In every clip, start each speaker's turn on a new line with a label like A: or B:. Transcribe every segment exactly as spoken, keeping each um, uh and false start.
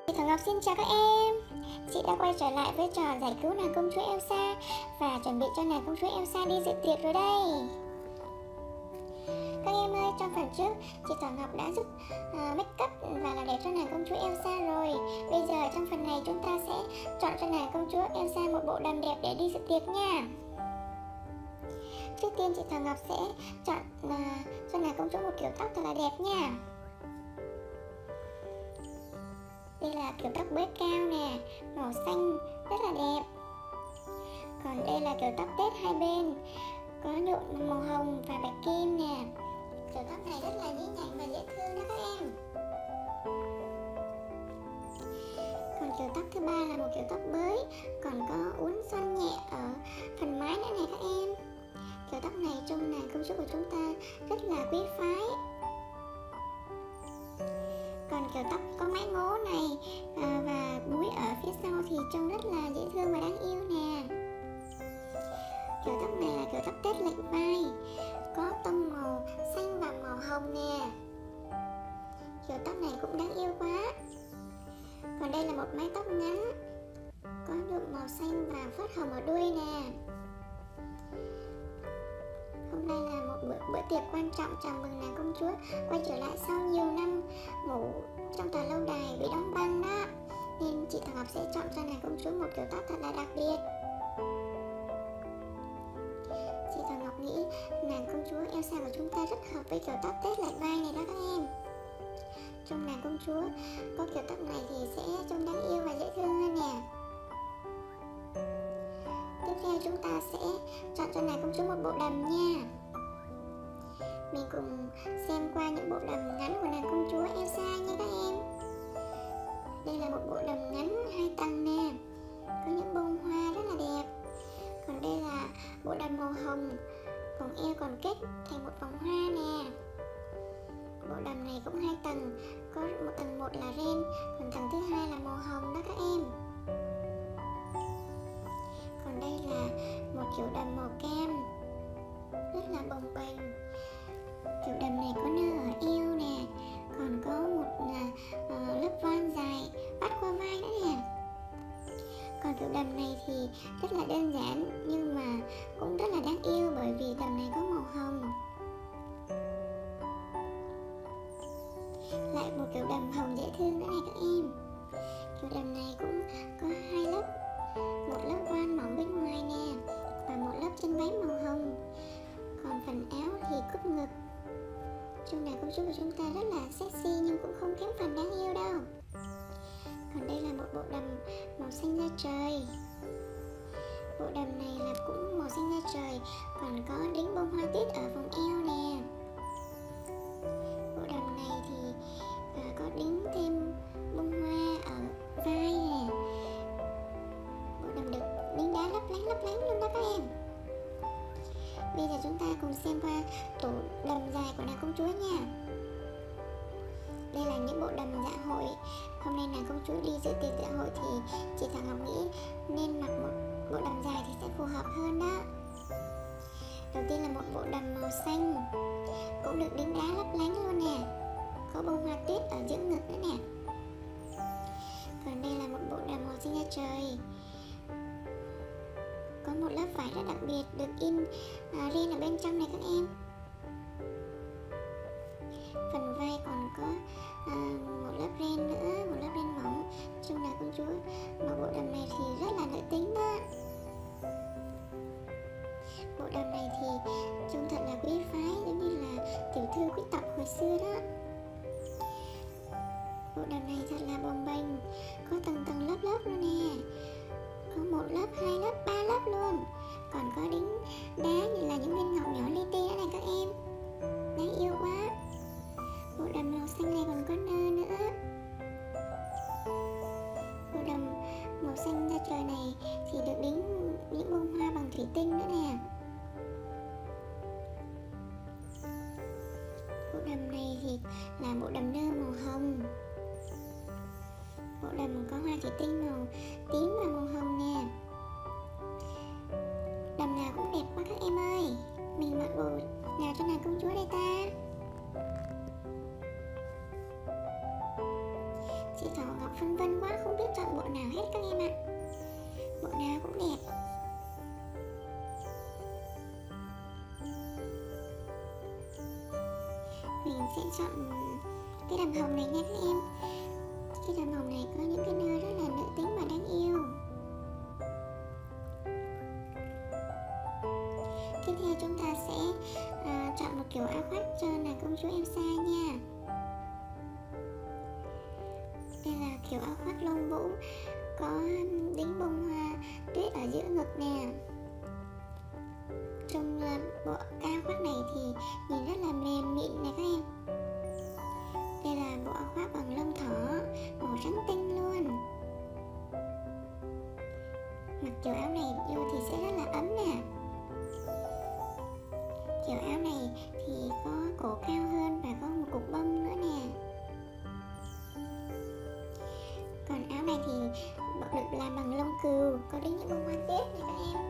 A: Thảo Ngọc xin chào các em. Chị đã quay trở lại với trò giải cứu nàng công chúa Elsa và chuẩn bị cho nàng công chúa Elsa đi dự tiệc rồi đây. Các em ơi, trong phần trước chị Thảo Ngọc đã giúp uh, make up và làm đẹp cho nàng công chúa Elsa rồi. Bây giờ trong phần này chúng ta sẽ chọn cho nàng công chúa Elsa một bộ đầm đẹp để đi dự tiệc nha. Trước tiên chị Thảo Ngọc sẽ chọn uh, cho nàng công chúa một kiểu tóc thật là đẹp nha. Đây là kiểu tóc bới cao nè, màu xanh rất là đẹp. Còn đây là kiểu tóc tết hai bên, có nhuộm màu hồng và bạch kim nè. Kiểu tóc này rất là nhí nhảnh và dễ thương đó các em. Còn kiểu tóc thứ ba là một kiểu tóc bới, còn có uốn xoăn nhẹ ở phần mái nữa này các em. Kiểu tóc này trông nàng công chúa của chúng ta rất là quý phái. Còn kiểu tóc có mái ngố này à, và búi ở phía sau thì trông rất là dễ thương và đáng yêu nè. Kiểu tóc này là kiểu tóc tết lệch vai, có tông màu xanh và màu hồng nè. Kiểu tóc này cũng đáng yêu quá. Còn đây là một mái tóc ngắn, có nhuộm màu xanh và phớt hồng ở đuôi nè. Hôm nay là một bữa, bữa tiệc quan trọng chào mừng nàng công chúa quay trở lại sau nhiều năm ngủ trong tòa lâu đài bị đóng băng đó. Nên chị Thảo Ngọc sẽ chọn cho nàng công chúa một kiểu tóc thật là đặc biệt. Chị Thảo Ngọc nghĩ nàng công chúa Elsa của chúng ta rất hợp với kiểu tóc tết lệch vai này đó các em. Trong nàng công chúa có kiểu tóc này thì sẽ trông đáng yêu và dễ thương hơn nè. Tiếp theo chúng ta sẽ chọn cho nàng công chúa một bộ đầm nha. Mình cùng xem qua những bộ đầm ngắn của nàng công chúa Elsa nha các em. Đây là một bộ đầm ngắn hai tầng nè, có những bông hoa rất là đẹp. Còn đây là bộ đầm màu hồng, vòng eo còn kết thành một vòng hoa nè. Bộ đầm này cũng hai tầng, có một tầng một là ren, còn tầng thứ hai là màu hồng đó các em. Còn đây là một kiểu đầm màu cam, rất là bồng bềnh. Kiểu đầm này có nơ ở eo nè, còn có một uh, lớp voan dài vắt qua vai nữa nè. Còn kiểu đầm này thì rất là đơn giản nhưng mà cũng rất là đáng yêu bởi vì đầm này có màu hồng. Lại một kiểu đầm hồng dễ thương nữa này các em. Kiểu đầm này cũng có hai lớp, một lớp voan mỏng bên ngoài nè và một lớp chân váy màu hồng. Còn phần áo thì cúp ngực. Trông nàng công chúa của chúng ta rất là sexy nhưng cũng không kém phần đáng yêu đâu. Còn đây là một bộ đầm màu xanh da trời. Bộ đầm này là cũng màu xanh da trời, còn có đính bông hoa tiết ở vòng eo nè. Bộ đầm này thì uh, có đính thêm bông hoa ở vai nè. Bộ đầm được đính đá lấp lánh lấp lánh luôn đó các em. Bây giờ chúng ta cùng xem qua tủ đầm dài của nàng công chúa nha. Đây là những bộ đầm dạ hội. Hôm nay nàng công chúa đi dự tiệc dạ hội thì chị Thảo Ngọc nghĩ nên mặc một bộ đầm dài thì sẽ phù hợp hơn đó. Đầu tiên là một bộ đầm màu xanh, cũng được đính đá lấp lánh luôn nè, có bông hoa tuyết ở giữa ngực nữa nè. Còn đây là một bộ đầm màu xanh da trời, có một lớp vải rất đặc biệt được in à, ren ở bên trong này các em. Phần vai còn có à, một lớp ren nữa, một lớp ren mỏng. Trông nàng công chúa mặc bộ đầm này thì rất là nữ tính đó. Bộ đầm này thì trông thật là quý phái, giống như là tiểu thư quý tộc hồi xưa đó. Bộ đầm này thật là bồng bềnh, có tầng tầng lớp lớp luôn nè, có một lớp, hai lớp, ba lớp luôn. Còn có đính đá như là những viên ngọc nhỏ li ti đó này các em, đáng yêu quá. Bộ đầm màu xanh này còn có nơ nữa. Bộ đầm màu xanh da trời này thì được đính những bông hoa bằng thủy tinh nữa nè. Bộ đầm này thì là bộ đầm nơ màu hồng. Bộ đầm có hoa thủy tinh màu tím và màu hồng nè. Đầm nào cũng đẹp quá các em ơi. Mình mặc bộ nào cho nàng công chúa đây ta? Chị Thỏ Ngọc phân vân quá, không biết chọn bộ nào hết các em ạ. Bộ nào cũng đẹp. Mình sẽ chọn cái đầm hồng này nha các em. Cái đầm hồng này có những cái nơi rất là nữ tính và đáng yêu. Tiếp theo chúng ta sẽ uh, chọn một kiểu áo khoác cho nàng công chúa Elsa nha. Đây là kiểu áo khoác lông vũ, có đính bông hoa tuyết ở giữa ngực nè. Trong uh, bộ áo khoác này thì nhìn rất là mềm mịn nè các em. Đây là bộ áo khoác bằng lông thỏ, màu trắng tinh luôn. Mặc kiểu áo này vô thì sẽ rất là ấm nè. Kiểu áo này thì có cổ cao hơn và có một cục bông nữa nè. Còn áo này thì được làm bằng lông cừu, có đính những bông hoa tuyết này các em.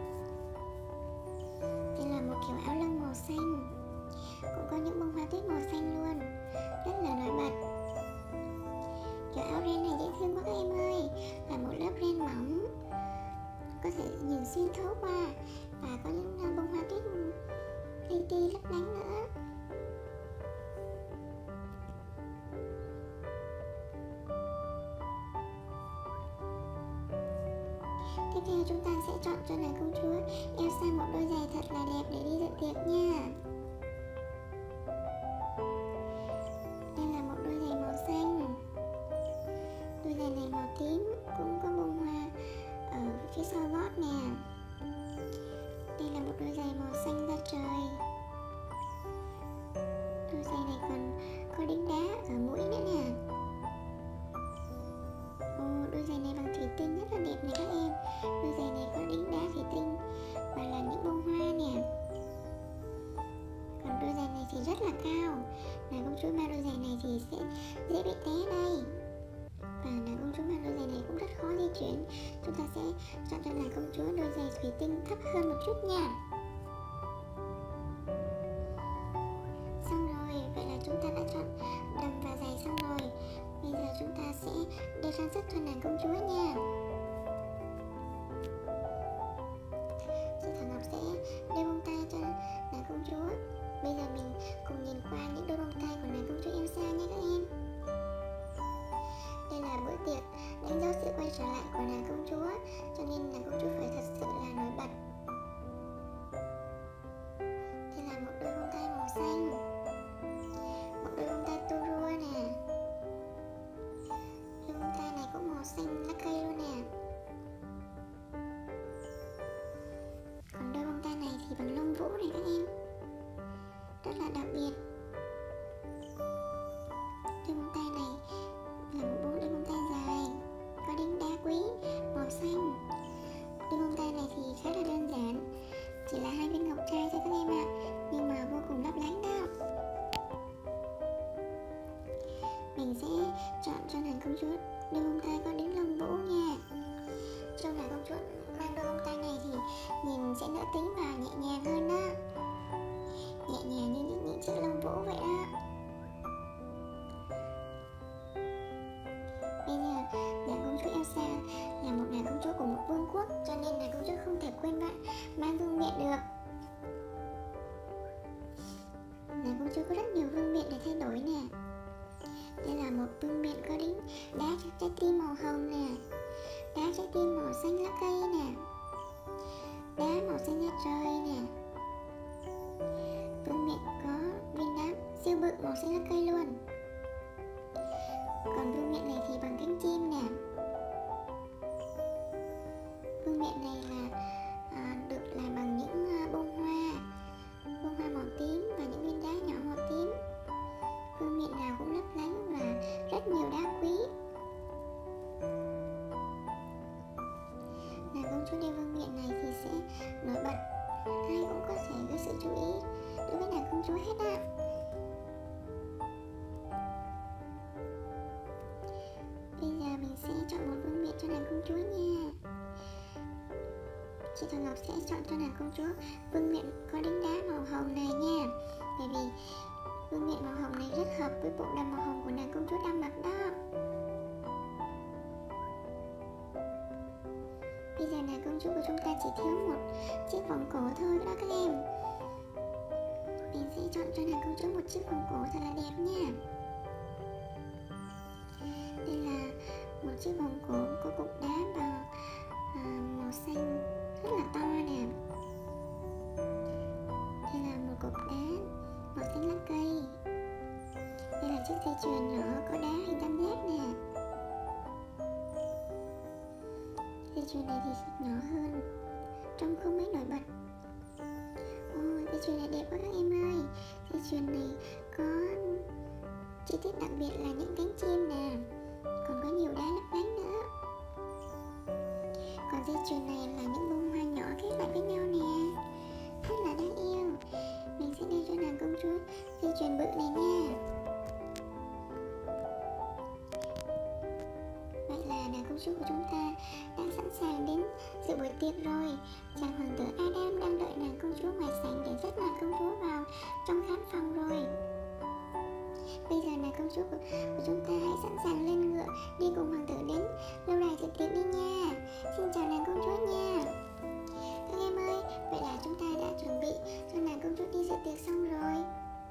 A: Đây là một kiểu áo lông màu xanh, cũng có những bông hoa tuyết màu xanh luôn, rất là nổi bật. Kiểu áo ren này dễ thương quá các em ơi, là một lớp ren mỏng, có thể nhìn xuyên thấu qua, và có những bông hoa tuyết li ti lấp lánh nữa. Tiếp theo chúng ta sẽ chọn cho nàng công chúa Elsa một đôi giày thật là đẹp để đi dự tiệc nha. Đây là một đôi giày màu xanh. Đôi giày này màu tím, cũng có bông hoa ở phía sau gót nè. Đây là một đôi giày màu xanh da trời. Đôi giày này còn có đính đá ở mũi nữa nè. Ồ, đôi giày này bằng thủy tinh rất là đẹp này các em. Đôi giày này có đính đá thủy tinh và là những bông hoa nè. Còn đôi giày này thì rất là cao. Nàng công chúa mang đôi giày này thì sẽ dễ bị té đây. Và nàng công chúa mang đôi giày này cũng rất khó di chuyển. Chúng ta sẽ chọn cho nàng công chúa đôi giày thủy tinh thấp hơn một chút nha. Xong rồi, vậy là chúng ta đã chọn đầm và giày xong rồi. Bây giờ chúng ta sẽ đeo trang sức cho nàng công chúa nha. Chị Thảo Ngọc sẽ đeo bông tai cho nàng công chúa. Bây giờ mình cùng nhìn qua những đôi bông tai của nàng công chúa Elsa nha các em. Đây là bữa tiệc đánh dấu sự quay trở lại của nàng công chúa, cho nên nàng công chúa phải thật sự là nổi bật. Đây là một đôi bông tai màu xanh, một đôi bông tai tua nè. Đôi bông tai này cũng màu xanh lá cây luôn nè. Còn đôi bông tai này thì bằng lông vũ này các em, rất là đặc biệt. Đôi bông tai này là một đôi bông tai dài, có đính đá quý màu xanh. Đôi bông tai này thì khá là đơn giản, chỉ là hai viên ngọc trai thôi các em ạ, nhưng mà vô cùng lấp lánh đó. Mình sẽ chọn cho nàng công chúa đôi bông tai có đính lông vũ nha. Trong nàng công chúa mang đôi bông tai này thì nhìn sẽ nữ tính và nhẹ nhàng hơn đó, nhẹ nhàng như những, những chiếc lông vũ vậy đó. Bây giờ nàng công chúa Elsa là một nàng công chúa của một vương quốc, cho nên nàng công chúa không thể quên bạn mang vương miện được. Nàng công chúa có rất nhiều vương miện để thay đổi nè. Đây là một vương miện có đính đá trái tim màu hồng nè, đá trái tim màu xanh lá cây nè, đá màu xanh da trời nè. Vương miện có viên đá siêu bự màu xanh lá cây luôn. Còn vương miện này thì bằng cánh chim nè. Vương miện này là à, được làm bằng những à, bông hoa, bông hoa màu tím và những viên đá nhỏ màu tím. Vương miện nào cũng lấp lánh và rất nhiều đá quý. Nàng công chúa đeo vương miện này thì sẽ nổi bật, ai cũng có thể gây sự chú ý đối với nàng công chúa hết á. Bây giờ mình sẽ chọn một vương miện cho nàng công chúa nha. Chị Thảo Ngọc sẽ chọn cho nàng công chúa vương miện có đính đá màu hồng này nha. Bởi vì vương miện màu hồng này rất hợp với bộ đầm màu hồng của nàng công chúa đang mặc đó. giờ nàng công chúa của chúng ta chỉ thiếu một chiếc vòng cổ thôi đó các em. Mình sẽ chọn cho nàng công chúa một chiếc vòng cổ thật là đẹp nha. Đây là một chiếc vòng cổ có cục đá bằng à, màu xanh rất là to nè. Đây là một cục đá màu xanh lá cây. Đây là chiếc dây chuyền nhỏ có đá hình tam giác nè. Dây chuyền này thì nhỏ hơn, trông không mấy nổi bật. Ôi, dây chuyền này đẹp quá các em ơi. Dây chuyền này có chi tiết đặc biệt là những cánh chim nè, còn có nhiều đá lấp lánh nữa. Còn dây chuyền này là những bông hoa nhỏ kết lại với nhau nè, rất là đáng yêu. Mình sẽ đeo cho nàng công chúa dây chuyền bự này nha. Vậy là nàng công chúa của chúng ta đã sẵn sàng đến dự buổi tiệc rồi. Chàng hoàng tử Adam đang đợi nàng công chúa ngoài sảnh để dắt nàng công chúa vào trong khán phòng rồi. Bây giờ nàng công chúa của, của chúng ta hãy sẵn sàng lên ngựa đi cùng hoàng tử đến lâu đài dự tiệc đi nha. Xin chào nàng công chúa nha. Các em ơi, vậy là chúng ta đã chuẩn bị cho nàng công chúa đi dự tiệc xong rồi.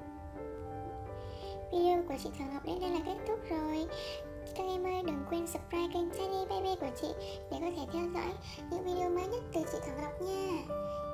A: Video của chị Thảo Ngọc đến đây là kết thúc rồi. Các em ơi, đừng quên subscribe kênh Tiny Baby của chị để có thể theo dõi những video mới nhất từ chị Thảo Ngọc nha.